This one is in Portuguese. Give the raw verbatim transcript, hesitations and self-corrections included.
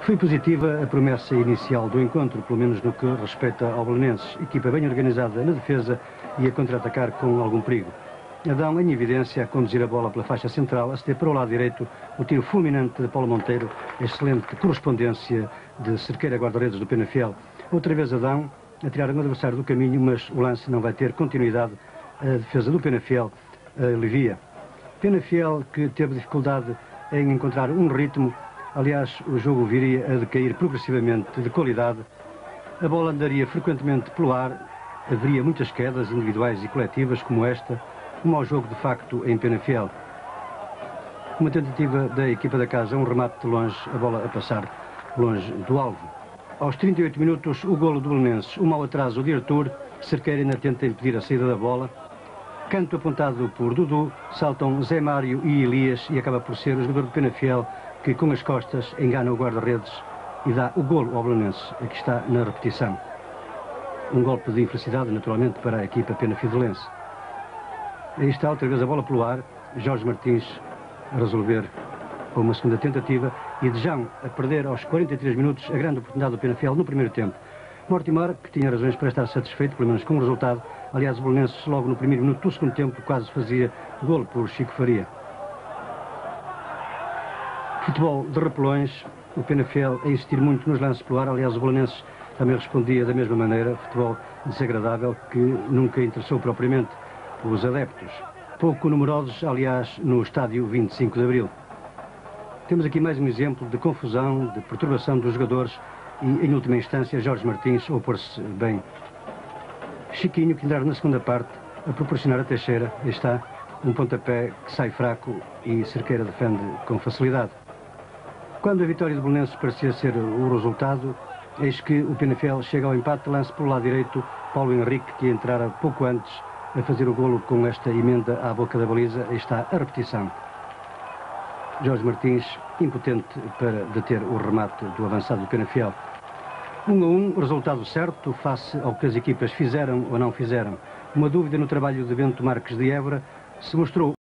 Foi positiva a promessa inicial do encontro, pelo menos no que respeita ao Belenenses. Equipa bem organizada na defesa e a contra-atacar com algum perigo. Adão em evidência a conduzir a bola pela faixa central, a ceder para o lado direito o tiro fulminante de Paulo Monteiro, excelente correspondência de Cerqueira, guarda-redes do Penafiel. Outra vez Adão a tirar um adversário do caminho, mas o lance não vai ter continuidade. A defesa do Penafiel alivia. Penafiel que teve dificuldade em encontrar um ritmo. Aliás, o jogo viria a decair progressivamente de qualidade. A bola andaria frequentemente pelo ar, haveria muitas quedas individuais e coletivas como esta. Um mau jogo, de facto, em Penafiel. Uma tentativa da equipa da casa, um remate de longe, a bola a passar longe do alvo. Aos trinta e oito minutos, o golo do Belenenses. Um mau atraso de Artur, Cerqueira ainda tenta impedir a saída da bola. Canto apontado por Dudu, saltam Zé Mário e Elias e acaba por ser o jogador do Penafiel que com as costas engana o guarda-redes e dá o golo ao Belenenses. Aqui está na repetição. Um golpe de infelicidade, naturalmente, para a equipa penafielense. Aí está outra vez a bola pelo ar, Jorge Martins a resolver com uma segunda tentativa e Dejão a perder aos quarenta e três minutos a grande oportunidade do Penafiel no primeiro tempo. Mortimer, que tinha razões para estar satisfeito, pelo menos com o resultado. Aliás, o Belenenses logo no primeiro minuto do segundo tempo quase fazia golo por Chico Faria. Futebol de repelões, o Penafiel a insistir muito nos lances pelo ar. Aliás, o Belenenses também respondia da mesma maneira. Futebol desagradável que nunca interessou propriamente os adeptos. Pouco numerosos, aliás, no estádio vinte e cinco de Abril. Temos aqui mais um exemplo de confusão, de perturbação dos jogadores e, em última instância, Jorge Martins a opor-se bem. Chiquinho, que entraram na segunda parte, a proporcionar a Teixeira. Aí está um pontapé que sai fraco e Cerqueira defende com facilidade. Quando a vitória do Belenenses parecia ser o resultado, eis que o Penafiel chega ao empate, lance pelo lado direito, Paulo Henrique, que entrara pouco antes a fazer o golo com esta emenda à boca da baliza. Aí está a repetição. Jorge Martins, impotente para deter o remate do avançado do Penafiel. Um a um, resultado certo, face ao que as equipas fizeram ou não fizeram. Uma dúvida no trabalho de Bento Marques de Évora se mostrou